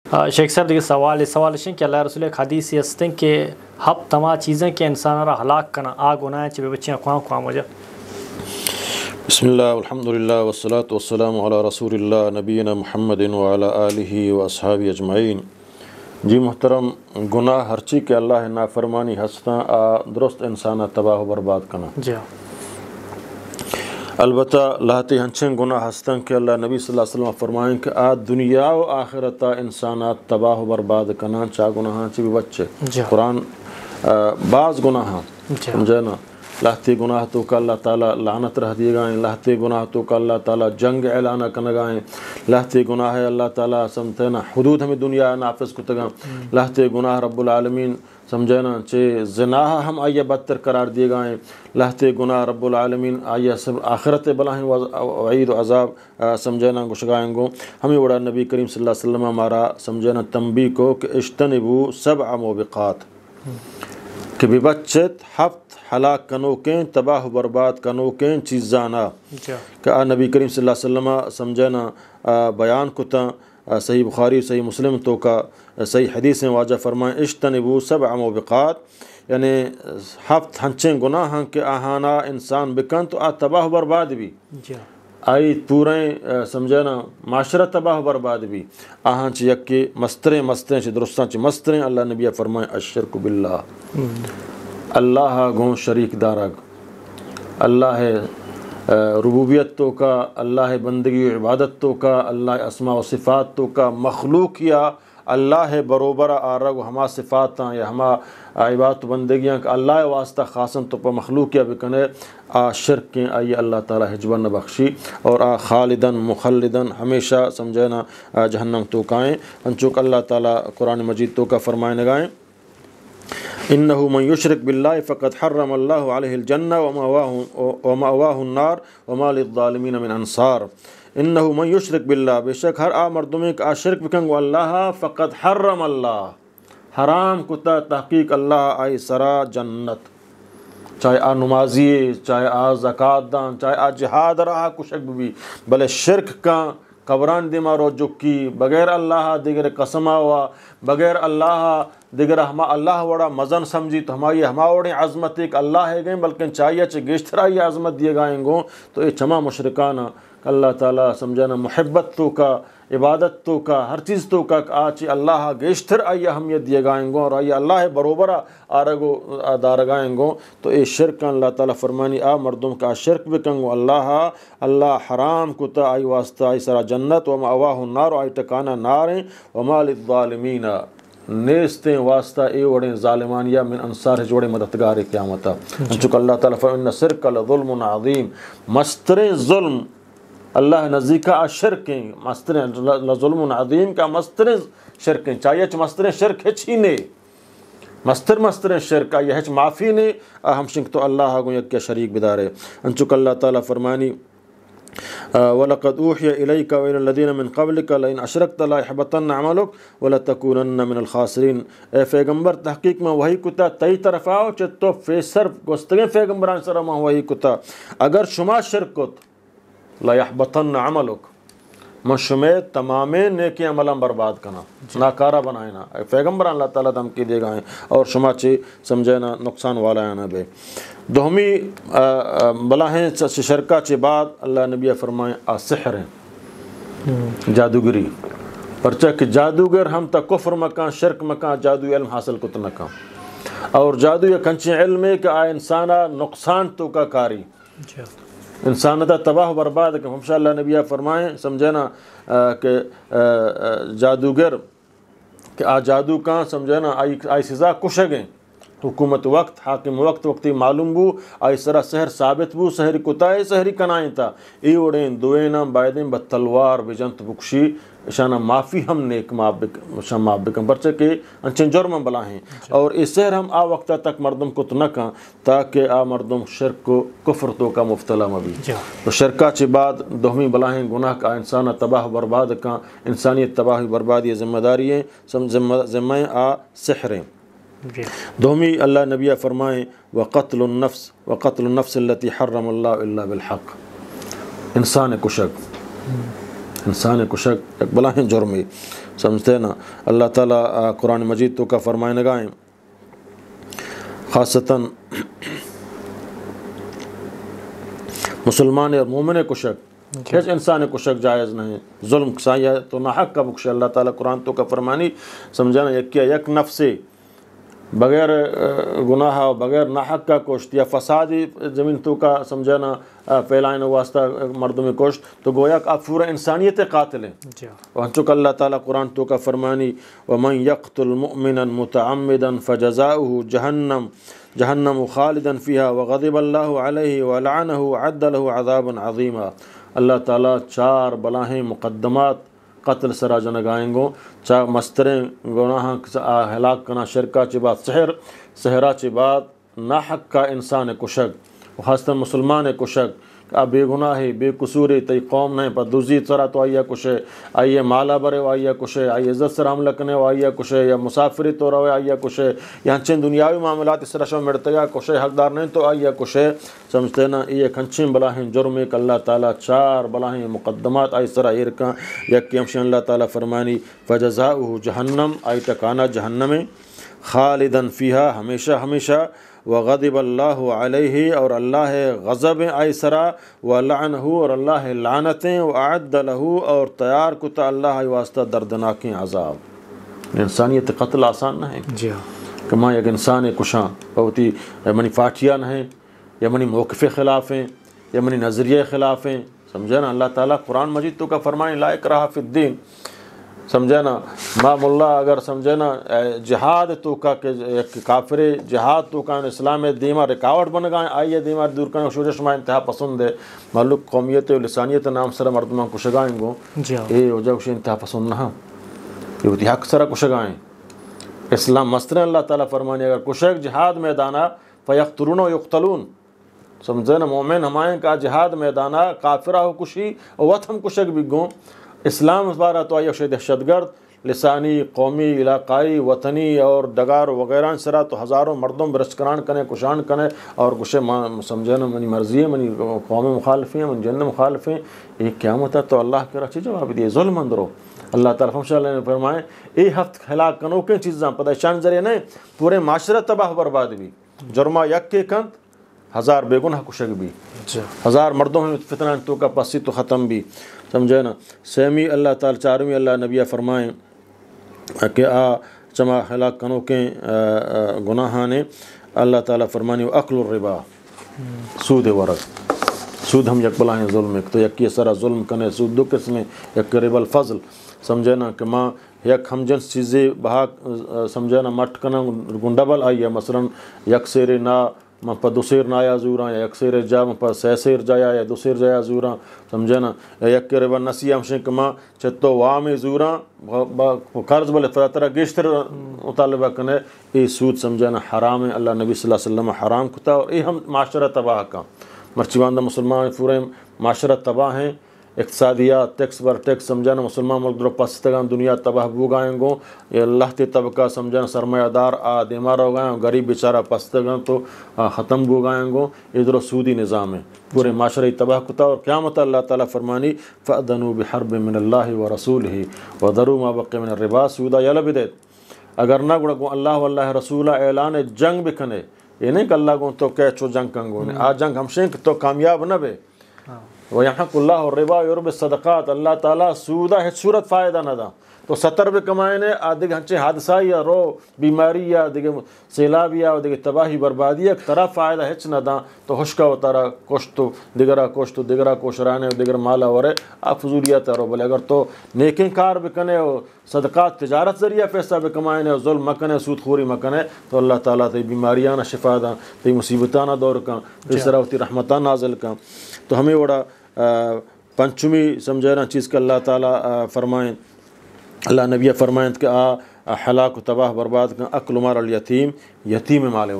شیخ صاحب دیکھیے سوال ہے کہ اللہ رسول ایک حدیث ہستے ہیں کہ ہب تمام چیزیں کہ انسان را ہلاک کرنا آگ ہونا ہے چبے بچیاں قوام وجہ. بسم اللہ الحمدللہ والصلاة والسلام علی رسول اللہ نبینا محمد وعلی آلہ و اصحابہ اجمعین. جی محترم، گناہ ہرچی کہ اللہ نافرمانی ہستاں درست انسانہ تباہ و برباد کنا. جی البتہ لاہتی ہنچیں گناہ ہستاں کہ اللہ نبی صلی اللہ علیہ وسلم فرمائیں کہ دنیا و آخرتا انسانات تباہ و برباد کنا چا گناہاں چی بھی بچے. قرآن بعض گناہاں سمجھے نا، لاہتی گناہ تو کہ اللہ تعالیٰ لعنت رہ دیے گائیں، لاہتی گناہ تو کہ اللہ تعالیٰ جنگ اعلانہ کنگائیں، لاہتی گناہ ہے اللہ تعالیٰ سمجھے نا حدود ہمیں دنیا نافذ کتگاں، لاہتی گناہ رب العالمین سمجھے نا چے زناہ ہم آئیے بدتر قرار دیے گائیں، لاہتی گناہ رب العالمین آئیے سب آخرت بلاہیں وعید و عذاب سمجھے نا گشگائیں گو. ہمیں وڑا نبی کریم صلی اللہ علیہ وسلم ہمارا سمجھے نا تنبیہ کو کہ اجتنبوا 7 موبقات کہ ببچت ہفت ہلاک کنوکیں تباہ و برباد کنوکیں چیزانا کہ نبی کریم صلی اللہ علیہ وسلم سمجھنا بیان کتا صحیح بخاری صحیح مسلم تو کا صحیح حدیث واجہ فرمائیں اجتنبوا 7 موبقات، یعنی ہفت ہنچیں گناہ کہ آہانا انسان بکن تو تباہ و برباد بھی آئی پوریں سمجھے نا معاشرہ تباہ و برباد بھی آہاں چی یکی مستریں چی درستان چی مستریں. اللہ نبی فرمائیں الشرک باللہ، اللہ گوں شریک دارگ، اللہ ربوبیت تو کا، اللہ بندگی و عبادت تو کا، اللہ اسماء و صفات تو کا مخلوق یا اللہ بروبر آرگ ہما صفاتاں یا ہما عبادت بندگیاں کہ اللہ واسطہ خاصن تو پا مخلوق یا بکنے شرک کے آئی اللہ تعالیٰ حجبن بخشی اور خالدن مخلدن ہمیشہ سمجھنا جہنم تو کائیں. انچوک اللہ تعالیٰ قرآن مجید تو کا فرمائے نگائیں انہو من یشرک باللہ فقد حرم اللہ علیہ الجنہ ومأواہ النار وما للظالمین من انصار. انہو من یشرک باللہ، بے شک ہر مردمی کا شرک بکنگو اللہ فقد حرم اللہ حرام کتا تحقیق اللہ آئی سرا جنت، چاہے نمازی چاہے زکاة دان چاہے جہاد رہا کشک بھی، بلے شرک کا قبران دی مارو جکی بغیر اللہ دیگر قسمہ ہوا بغیر اللہ دیگر ہما اللہ وڑا مزن سمجھی تو ہماری ہما وڑی عظمت ایک اللہ ہے گئیں بلکہ چاہیے چھ گیشترہ یہ عظمت دیے گائیں گو تو یہ چما مشرکانہ اللہ تعالیٰ سمجھنا محبت تو کا عبادت تو کا ہر چیز تو کا آچی اللہ گیشتر آئی اہمیت دیے گائیں گو اور آئی اللہ بروبرہ آرگو دارگائیں گو. تو یہ شرک اللہ تعالیٰ فرمانی مردم کا شرک بکنگو اللہ حرام کتا آئی واسطہ آئی سرا جنت ومأواہ النار آئی ٹکانا ناریں وما للظالمین نیستیں واسطہ اے وڑیں ظالمانیہ من انصار جوڑے مددگار قیامتا. چونکہ اللہ تعالیٰ فرمانی شرک لظلم عظیم، مستر ظلم اللہ نزدیکا شرکیں مستر ظلم عظیم کا مستر شرکیں چاہیے مستر شرک ہے چھینے مستر شرک یہ ہے معافی نے ہم شنک تو اللہ گو یک شریک بدارے. انچک اللہ تعالیٰ فرمانی وَلَقَدْ أُوحِيَ إِلَيْكَ وَإِلَى الَّذِينَ مِنْ قَبْلِكَ لَئِنْ أَشْرَكْتَ لَيَحْبَطَنَّ عَمَلُكَ وَلَتَكُونَنَّ مِنَ الْخَاسِرِينَ. اے پیغمبر تحقیق میں وہی کتا تئی طرف آؤ چھ تو فیسر گستگیں پیغمبران سر میں وہی کتا اگر شما شرک کت لَيَحْبَطَنَّ عَمَلُكَ من شمیت تمام نیکی عملاں برباد کنا ناکارہ بنائنا. پیغمبران اللہ تعالیٰ دھمکی دے گائیں اور شما چی سمجھنا نقصان والا ہے نا بے. دوہمی بلاہیں شرکہ چی بعد اللہ نبی فرمائیں سحر ہیں جادوگری، پرچہ کہ جادوگر ہم تا کفر مکان شرک مکان جادو علم حاصل کت نکان اور جادو یہ کنچی علم ہے کہ انسانہ نقصان تو کا کاری انسانتا تباہ و برباد کہ ہمشہ اللہ نبی فرمائیں سمجھنا کہ جادوگر کہ جادو کہاں سمجھنا آئی سزا کشگیں حکومت وقت حاکم وقتی معلوم بو آئی سرا سحر ثابت بو سحری کتائے سحری کنائیں تا ای وڑیں دوئینا بائدیں بتلوار بجنت بکشی شانہ معافی ہم نیک معاف بکن برچہ کہ انچن جرم بلا ہیں اور اس سحر ہم وقتہ تک مردم کو تنکاں تاکہ مردم شرک کو کفر تو کا مفتلا مبی. تو شرکہ چی بعد دوہمی بلا ہیں گناہ کا انسان تباہ برباد کا انسانیت تباہ بربادی ذمہ داری ہیں ذمہ سحریں. دومی اللہ نبی فرمائیں وقتل النفس التي حرم اللہ الا بالحق، انسان کشک انسان کشک ایک بلا جرمی سمجھتے نا. اللہ تعالیٰ قرآن مجید تو کا فرمائے نگائیں خاصتاً مسلمان اور مومن کشک ہیچ انسان کشک جائز نہیں. ظلم سایہ تو ناحق کا بخش اللہ تعالیٰ قرآن تو کا فرمانی سمجھانا یک نفسی بغیر گناہ و بغیر ناحق کا کوشت یا فسادی زمین تو کا سمجھانا پھیلائن واسطہ مردم کوشت تو گویا کہ آپ پورا انسانیت قاتل ہیں. وانچک اللہ تعالیٰ قرآن تو کا فرمانی ومن یقتل مؤمنا متعمدا فجزاؤه جہنم خالدا فیہا وغضب اللہ علیہ ولعنہ وعد له عذابا عظیما. اللہ تعالیٰ 4 بلاہیں مقدمات قتل سرا جنگائیں گو چا مستریں گناہ ہلاک کنا شرکا چی بات سحرا چی بات ناحق کا انسان کشک خاصتاً مسلمان کشک بے گناہی بے قصوری تی قوم نہیں پر دوزی سرا تو آئیے کشے آئیے مالا برے آئیے کشے آئیے عزت سر حملہ کنے آئیے کشے یا مسافری تو روے آئیے کشے یا ہنچین دنیاوی معاملات اس طرح شو مرتگا کشے حقدار نہیں تو آئیے کشے سمجھتے نا. یہ کھنچین بلاہیں جرم ایک اللہ تعالیٰ 4 بلاہیں مقدمات آئی سرا ایرکا یک کیمشن اللہ تعالیٰ فرمانی فجزاؤہ جہنم آئی تکانا جہنم خالدا فیہا ہمیشہ ہمیشہ وغضب اللہ علیہ اور اللہ غضب آئی سرا ولعنہ اور اللہ لعنتیں وعد لہو اور تیار کتا اللہ واسطہ دردناکیں عذاب. انسانیت قتل آسان نہ ہے کہ ماں یک انسان کشاں بہتی منی فاٹیاں نہیں یا منی موقف خلاف ہیں یا منی نظریے خلاف ہیں سمجھے نا. اللہ تعالیٰ قرآن مجید تو کا فرمائیں لا اکراہ فی الدین سمجھے نا. ماں ملا اگر سمجھے نا جہاد تو کا کہ کافر جہاد تو کا اسلام دیما رکاوٹ بن گئے آئیے دیما دور کرنے شورش ما انتہا پسند ہے معلوم قومیت و لسانیت نام سر مردمان کشگائیں گو اے وجہ کشی انتہا پسند نہ یہ ہوتی حق سر کشگائیں. اسلام مستر اللہ تعالیٰ فرمانی اگر کشک جہاد میدانا فیقتلون و یقتلون سمجھے نا. مومن ہمائیں کا جہاد میدانا کافرہ ہو کشی وقت ہم کشک بھی گوں اسلام بارہ تو آئیے دہشت گرد لسانی قومی علاقائی وطنی اور ڈگار وغیرہ سرا تو ہزاروں مردوں برشکران کنے کشان کنے اور کشے سمجھے نا منی مرضی ہے منی قوم مخالفیں من جن مخالفیں. یہ قیامت ہے تو اللہ کے رچی جواب دیے ظلم اندرو. اللہ تعالیٰ فمشا اللہ نے فرمائے اے ہفت ہلاک کنو کے چیزاں پتہ ذریعے نہیں پورے معاشرت تباہ برباد بھی جرمہ یک کے کند 1000 بے گناہ کشک بھی 1000 مردوں میں فتنہ تو کا پسی تو ختم بھی سمجھے نا. سیمی اللہ تعالیٰ 4ویں اللہ نبیہ فرمائیں کہ چما ہلاک کنو کے گناہ نے اللہ تعالیٰ فرمانی اکل الربا سود ورق سود ہم یک بلاہیں ظلم ایک تو یک یہ سرا ظلم کنے سود 2 قسمیں یک ربا الفضل سمجھے نا کہ ماں یک ہم جنس چیزیں بہا سمجھے نا مٹ کنا گنڈبل آئی ہے مثلا یک سیر نا من پا 2 سیر نایا زوراں یا یک سیر جا من پا 3 سیر جایا یا 2 سیر جایا زوراں سمجھے نا. یک ربا نسی ہمشن کہ ماں چھتو وامی زوراں قرض بلے فراترہ گیشتر مطالبہ کنے ای سود سمجھے نا حرام ہے. اللہ نبی صلی اللہ علیہ وسلم حرام کتا اور ای ہم معاشرہ تباہ کا مرچی باندہ مسلمان پورے معاشرہ تباہ ہیں. اقتصادیات ٹیکس بر ٹیکس سمجھانا مسلمان ملک درو پاستگان دنیا تباہ بو گائیں گو یہ اللہ تے طبقہ سمجھانا سرمایہ دار دیمار ہو گئے غریب بیچارہ پاستگان تو ختم بو گائیں گو. ادھر سودی نظام ہے پورے معاشرے تباہ کتا اور قیامت اللہ تعالیٰ فرمانی فأذنوا بحرب من اللہ ورسولہ وذروا ما بقی من الربا سودا یا لبدیت. اگر نہ گو اللہ واللہ رسولہ اعلان جنگ بکنے یہ نہیں کہ اللہ گو تو کہ چو جنگ کنگو آ جنگ ہمشیں کہ تو کامیاب نہ بے وَيَحَقُ اللَّهُ الرِّبَا وَيُرْبِ الصَّدَقَاتِ اللہ تعالیٰ سودہ ہے صورت فائدہ نہ دا تو 70 بھی کمائنے آدھے ہنچے حادثہ یا رو بیماری یا دیکھے سیلاب یا دیکھے تباہی بربادی ایک طرف فائدہ ہچ نہ دا تو حشکا و تارا کوشتو دیگرہ کوشرانے دیگر مالا ورے آپ فضولیت رو بلے اگر تو نیکیں کار بکنے صدقات تجارت ذریعہ پیسہ بکمائنے ظلم مکنے سود خوری مکنے تو اللہ تعالیٰ تی بیماریاں شفا دا تی مصیبتاں دور کن اس طرح تی رحمتاں نازل کن. تو ہمیں وڑا پنچمی سمجھنا چیز کا اللہ تعالیٰ فرمائیں اللہ نبی فرمائیں کہ ہلاک و تباہ برباد کا اکل مال الیتیم یتیم مال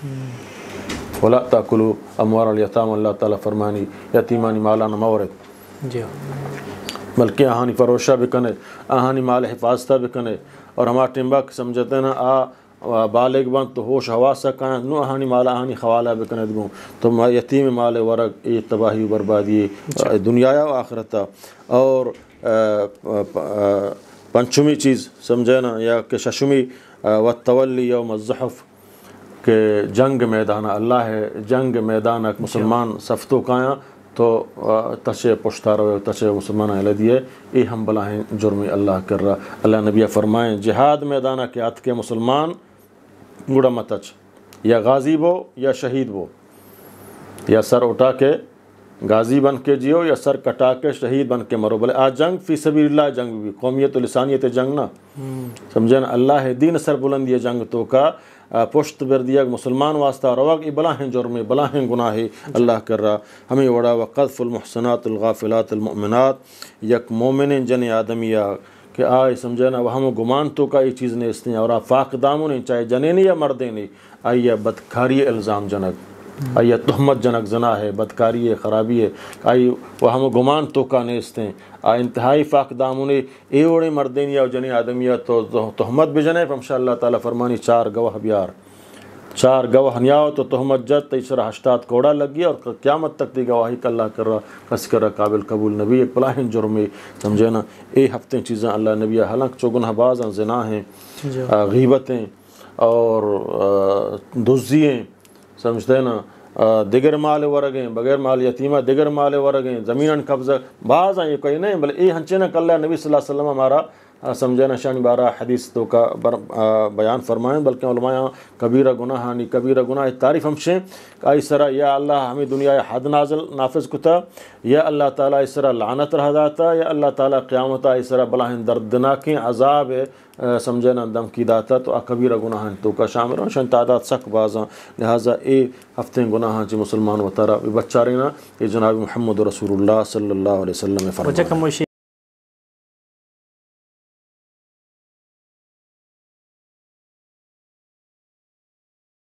ورق ولا تاکلوا اموال الیتام اللہ تعالیٰ فرمانی یتیمانی مالانا مورد بلکہ آہانی فروشہ بکنے آہانی مال حفاظتہ بکنے اور ہمارا ٹمبا سمجھتے ہیں نا بالغ بند تو ہوش حواس سکائیں نو آہانی مالا آہانی خوالہ بکنے دگوں تو یتیم مال ورق یہ تباہی و بربادی دنیا و آخرتا. اور पंचमी चीज़ समझे ना, या कि शशमी व तवल्ली यौम ज़हफ़ के जंग मैदान अल्लाह है जंग मैदान मुसलमान सफ्तो काया तो तशे पुश्ता रहे तशे मुसलमान अल दिए ये हम बलाएँ जुर्मी अल्लाह कर रहा। अल्लाह नबिया फरमाएँ जिहाद मैदान के हाथ के मुसलमान गुड़ा मतच या गाजी बो या शहीद बो, या सर उठा के गाजी बन के जियो या सर कटा के शहीद बन के मरो। भले आज जंग फ़ी सबीलिल्लाह जंग भी कौमियत लिसानियत जंग ना समझे ना, अल्लाह है दीन सर बुलंद ये जंग तो का पुश्त बर्दिया मुसलमान वास्ता रवाक ये बलाहें जुर्म बलाहें गुनाह अल्लाह कर रहा हमें वड़ा वक़फ़ुल मुहसनातुल गाफ़िलातुल मुमिनात यक मोमिन जन आदमिया कि आए समझे ना वह हम गुमान तो का ये चीज़ ने इसने और फाक दामों नहीं चाहे जने नहीं या मर्दे नहीं आइया बदकारी इल्ज़ाम जनक आइया तहमत जनक जना है बदकारी है ख़राबी है आई वह हम गुमान तो का नेस्ते आ इंतहाई फाक दामुने ए ओड़े मर्देन या जनी आदमिया तो तहमत भी जने इंशाअल्लाह ताला फरमानी चार गवाह बियार चार गवाह न्याओ तो तहमत जत तीसरा हश्तात कोड़ा लग गया और क़यामत तक दी गवाही कल्ला कर रहा कस कर काबिल कबूल नबी पलाहिन जुर्म समझे ना ए हफ्ते चीज़ें अल्लाह नबी हलक चौगुना बाज़ जना हैं गीबतें और दुज़ियाँ समझते ना दिगर माल वरगें बगैर माल यतीमा दिगर माल वरगें ज़मीन कब्ज़ा बाज़ ये कोई नहीं भले ये हंचे न कल्ला नबी सल्लल्लाहु अलैहि वसल्लम हमारा समझे न शान बारह हदीस तो का बयान फरमाएं बल्कि उलमा कबीरा गुनाह नहीं कबीरा गुनाह तारीफ़ हमशे इसरा या अल्लाह हमें दुनिया हद नाजल नाफिज कुता या अल्लाह ताला इसरा लानत रहा दाता या अल्लाह ताला क़यामत इसरा बलाहिन दर्दनाक अज़ाब समझे ना दम की दाता तो कबीरा गुनाह तो का शामिल शन तादाद सक बाज़ा लिहाजा ए हफ्ते गुनाह जी मुसलमान वतारा बच्चा रहना ये जनाब मुहम्मद रसूलुल्लाह सल्लल्लाहु अलैहि वसल्लम फरमाया।